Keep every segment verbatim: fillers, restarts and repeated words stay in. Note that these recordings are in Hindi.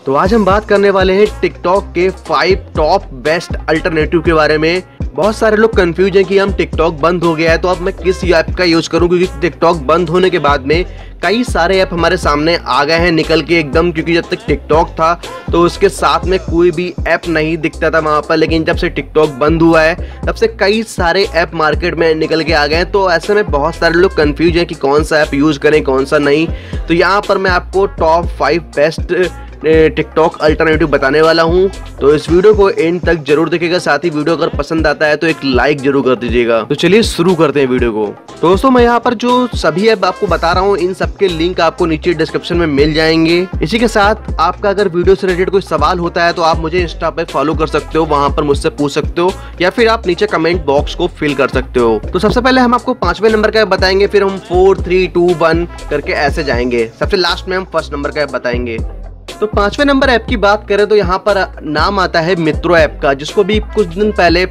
तो आज हम बात करने वाले हैं टिकटॉक के फाइव टॉप बेस्ट अल्टरनेटिव के बारे में। बहुत सारे लोग कंफ्यूज हैं कि हम टिकटॉक बंद हो गया है तो अब मैं किस ऐप का यूज करूं, क्योंकि टिकटॉक बंद होने के बाद में कई सारे ऐप हमारे सामने आ गए हैं निकल के एकदम, क्योंकि जब तक टिकटॉक था तो उसके साथ में कोई भी ऐप नहीं दिखता था वहाँ पर, लेकिन जब से टिकटॉक बंद हुआ है तब से कई सारे ऐप मार्केट में निकल के आ गए हैं। तो ऐसे में बहुत सारे लोग कंफ्यूज हैं कि कौन सा ऐप यूज़ करें कौन सा नहीं। तो यहाँ पर मैं आपको top five best TikTok alternative बताने वाला हूं, तो इस वीडियो को एंड तक जरूर देखिएगा। साथ ही वीडियो अगर पसंद आता है तो एक लाइक जरूर कर दीजिएगा। तो चलिए शुरू करते हैं वीडियो को। तो दोस्तों मैं यहाँ पर जो सभी ऐप आपको बता रहा हूँ इन सबके लिंक आपको नीचे डिस्क्रिप्शन में मिल जाएंगे। इसी के साथ आपका अगर वीडियो से रिलेटेड कोई सवाल होता है तो आप मुझे इंस्टा पे फॉलो कर सकते हो, वहां पर मुझसे पूछ सकते हो, या फिर आप नीचे कमेंट बॉक्स को फिल कर सकते हो। तो सबसे पहले हम आपको पांचवें नंबर का ऐप बताएंगे, फिर हम फोर थ्री टू वन करके ऐसे जाएंगे। सबसे लास्ट में हम फर्स्ट नंबर का ऐप बताएंगे। तो पांचवें नंबर ऐप की बात करें तो यहाँ पर नाम आता है मित्रो ऐप का, जिसको भी कुछ दिन पहले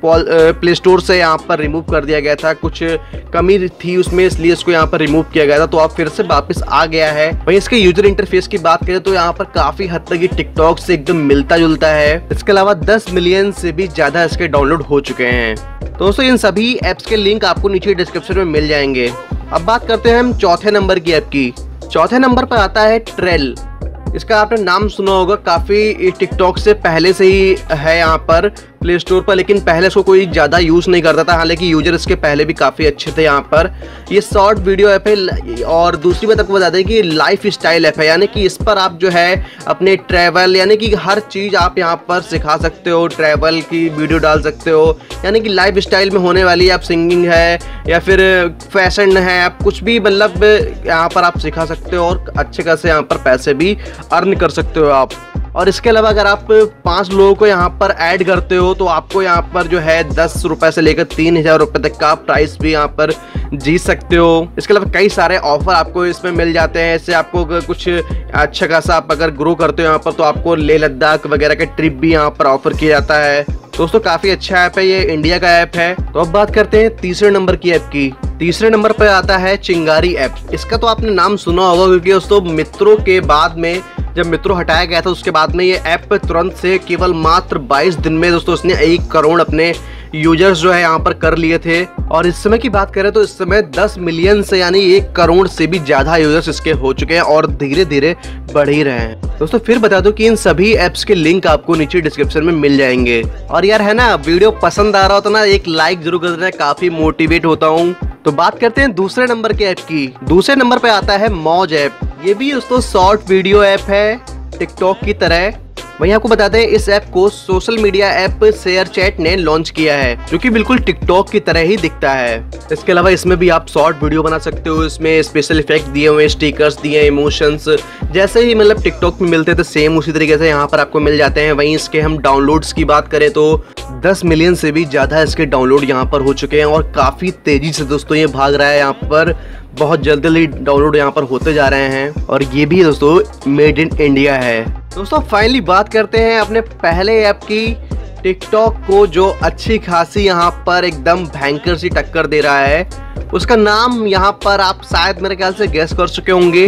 प्ले स्टोर से यहाँ पर रिमूव कर दिया गया था। कुछ कमी थी उसमें इसलिए इसको यहाँ पर रिमूव किया गया था, तो अब फिर से वापस आ गया है। वहीं इसके यूजर इंटरफेस की बात करें तो यहाँ पर काफी हद तक ये टिकटॉक से एकदम मिलता जुलता है। इसके अलावा दस मिलियन से भी ज्यादा इसके डाउनलोड हो चुके हैं। तो दोस्तों इन सभी एप्स के लिंक आपको नीचे डिस्क्रिप्शन में मिल जाएंगे। अब बात करते हैं हम चौथे नंबर की ऐप की। चौथे नंबर पर आता है ट्रेल। इसका आपने नाम सुना होगा, काफ़ी टिकटॉक से पहले से ही है यहाँ पर प्ले स्टोर पर, लेकिन पहले इसको कोई ज़्यादा यूज़ नहीं करता था। हालांकि यूजर इसके पहले भी काफ़ी अच्छे थे यहाँ पर। ये शॉर्ट वीडियो ऐप है और दूसरी बात आपको बता दें कि लाइफ स्टाइल ऐप है, यानी कि इस पर आप जो है अपने ट्रैवल यानी कि हर चीज़ आप यहाँ पर सिखा सकते हो, ट्रैवल की वीडियो डाल सकते हो, यानी कि लाइफ स्टाइल में होने वाली आप सिंगिंग है या फिर फैशन है, आप कुछ भी मतलब यहाँ पर आप सिखा सकते हो और अच्छे खासे यहाँ पर पैसे भी अर्न कर सकते हो आप। और इसके अलावा अगर आप पांच लोगों को यहाँ पर ऐड करते हो तो आपको यहाँ पर जो है दस रुपए से लेकर तीन हजार रुपए तक का प्राइस भी यहाँ पर जीत सकते हो। इसके अलावा कई सारे ऑफर आपको इसमें मिल जाते हैं। इससे आपको कुछ अच्छा खासा आप अगर ग्रो करते हो यहाँ पर तो आपको लेह लद्दाख वगैरह के ट्रिप भी यहाँ पर ऑफर किया जाता है। दोस्तों काफी अच्छा ऐप है, ये इंडिया का ऐप है। तो अब बात करते हैं तीसरे नंबर की ऐप की। तीसरे नंबर पर आता है चिंगारी ऐप। इसका तो आपने नाम सुना होगा, क्योंकि दोस्तों मित्रों के बाद में जब मित्रों हटाया गया था उसके बाद में ये ऐप तुरंत से केवल मात्र बाईस दिन में दोस्तों इसने एक करोड़ अपने यूजर्स जो है यहाँ पर कर लिए थे। और इस समय की बात करें तो इस समय दस मिलियन से यानी एक करोड़ से भी ज्यादा यूजर्स इसके हो चुके हैं और धीरे धीरे बढ़ ही रहे हैं। दोस्तों फिर बता दो कि इन सभी एप्स के लिंक आपको नीचे डिस्क्रिप्शन में मिल जाएंगे। और यार है ना, वीडियो पसंद आ रहा हो तो ना एक लाइक जरूर कर देना, काफी मोटिवेट होता हूँ। तो बात करते हैं दूसरे नंबर के ऐप की। दूसरे नंबर पे आता है मौज ऐप। ये भी दोस्तों शॉर्ट वीडियो ऐप है टिकटॉक की तरह। वहीं आपको बता दें इस ऐप को social media app ShareChat ने लॉन्च किया है, जो कि बिल्कुल टिकटॉक की तरह ही दिखता है। इसके अलावा इसमें भी आप शॉर्ट वीडियो बना सकते हो। इसमें स्पेशल इफेक्ट दिए हुए, स्टिकर्स दिए, इमोशंस जैसे ही मतलब टिकटॉक में मिलते थे सेम उसी तरीके से यहाँ पर आपको मिल जाते हैं। वहीं इसके हम डाउनलोड्स की बात करें तो दस मिलियन से भी ज्यादा इसके डाउनलोड यहाँ पर हो चुके हैं और काफी तेजी से दोस्तों ये भाग रहा है। यहाँ पर बहुत जल्दी जल्दी डाउनलोड यहाँ पर होते जा रहे हैं और ये भी दोस्तों मेड इन इंडिया है। दोस्तों फाइनली बात करते हैं अपने पहले ऐप की, टिकटॉक को जो अच्छी खासी यहाँ पर एकदम भयंकर सी टक्कर दे रहा है। उसका नाम यहाँ पर आप शायद मेरे ख्याल से गेस कर चुके होंगे,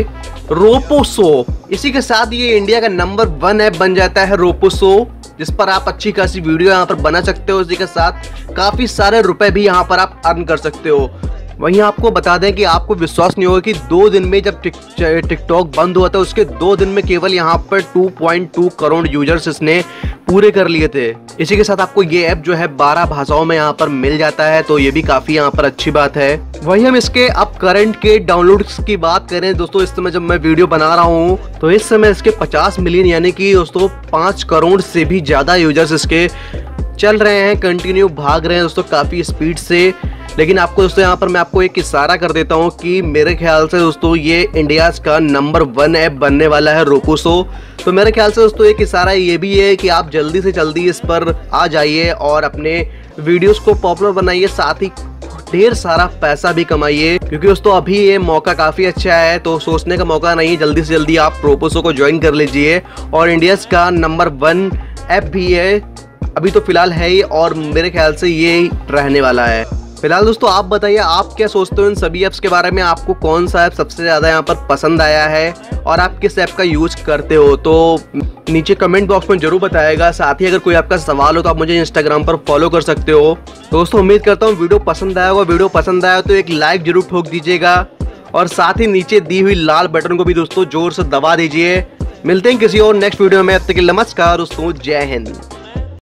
रोपोसो। इसी के साथ ये इंडिया का नंबर वन ऐप बन जाता है रोपोसो, जिस पर आप अच्छी खासी वीडियो यहाँ पर बना सकते हो। इसी के साथ काफी सारे रुपए भी यहाँ पर आप अर्न कर सकते हो। वहीं आपको बता दें कि आपको विश्वास नहीं होगा कि दो दिन में जब टिक टिकटॉक बंद हुआ था उसके दो दिन में केवल यहाँ पर दो पॉइंट दो करोड़ यूजर्स इसने पूरे कर लिए थे। इसी के साथ आपको ये ऐप जो है बारह भाषाओं में यहाँ पर मिल जाता है, तो ये भी काफी यहाँ पर अच्छी बात है। वहीं हम इसके अब करंट के डाउनलोड्स की बात करें दोस्तों, इस समय जब मैं वीडियो बना रहा हूँ तो इस समय इसके पचास मिलियन यानी कि दोस्तों पाँच करोड़ से भी ज्यादा यूजर्स इसके चल रहे हैं, कंटिन्यू भाग रहे हैं दोस्तों काफी स्पीड से। लेकिन आपको दोस्तों यहाँ पर मैं आपको एक इशारा कर देता हूँ कि मेरे ख्याल से दोस्तों ये इंडिया का नंबर वन ऐप बनने वाला है रोपोसो। तो मेरे ख्याल से दोस्तों एक इशारा ये भी है कि आप जल्दी से जल्दी इस पर आ जाइए और अपने वीडियोस को पॉपुलर बनाइए, साथ ही ढेर सारा पैसा भी कमाइए, क्योंकि दोस्तों अभी ये मौका काफी अच्छा है। तो सोचने का मौका नहीं, जल्दी से जल्दी आप रोपोसो को ज्वाइन कर लीजिए। और इंडिया का नंबर वन ऐप भी है, अभी तो फिलहाल है ही और मेरे ख्याल से ये रहने वाला है। फिलहाल दोस्तों आप बताइए आप क्या सोचते हो इन सभी ऐप्स के बारे में, आपको कौन सा ऐप सबसे ज़्यादा यहाँ पर पसंद आया है और आप किस ऐप का यूज करते हो, तो नीचे कमेंट बॉक्स में जरूर बताएगा। साथ ही अगर कोई आपका सवाल हो तो आप मुझे इंस्टाग्राम पर फॉलो कर सकते हो। तो दोस्तों उम्मीद करता हूँ वीडियो पसंद आया होगा। वीडियो पसंद आया तो एक लाइक जरूर ठोक दीजिएगा और साथ ही नीचे दी हुई लाल बटन को भी दोस्तों जोर से दबा दीजिए। मिलते हैं किसी और नेक्स्ट वीडियो में, अब तक के लिए नमस्कार दोस्तों, जय हिंद।